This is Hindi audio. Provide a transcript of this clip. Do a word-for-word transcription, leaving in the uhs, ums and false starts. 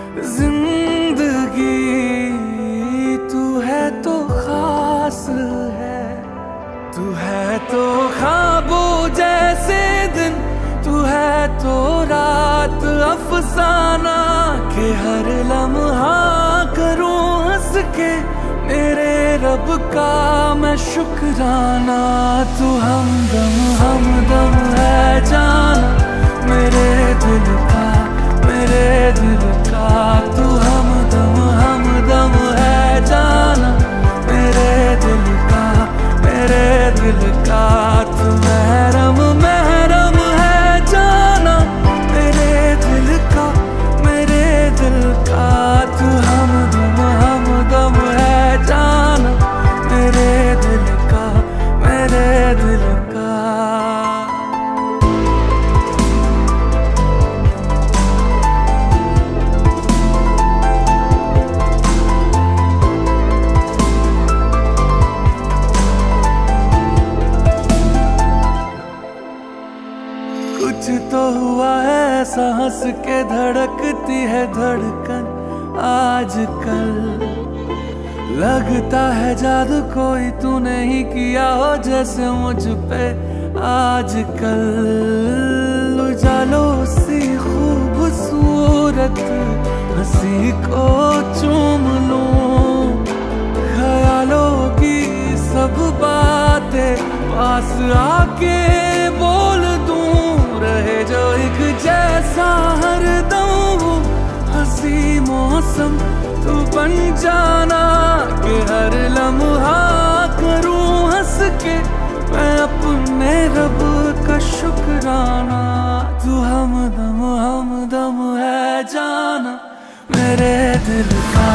जिंदगी तू है तो खास है, तू है तो ख्वाबों जैसे दिन, तू है तो रात अफसाना के हर लम्हा करूं हंस के मेरे रब का मैं शुक्राना। तू हमदम हमदम है जाना मेरे दिल का, मेरे दिल का। तू हमदम हमदम है जाना मेरे दिल का, मेरे दिल का। तू महरम महरम है जाना मेरे दिल का, मेरे दिल का। तू हमदम हमदम है जाना मेरे दिल का, मेरे दिल का। कुछ तो हुआ है ऐसा हंस के धड़कती है धड़कन आजकल, लगता है जादू कोई तूने ही किया हो जैसे मुझ पे आजकल। उजालों सी खूबसूरत हंसी को चूम लूं, ख्यालों की सब बातें पास आके बोल दूं। रहे जो एक जैसा हर दम हंसी मौसम तू बन जाना कि हर लम्हा करूं हंस के मैं अपने रब का शुक्राना। तू हमदम हमदम है जाना मेरे दिल का,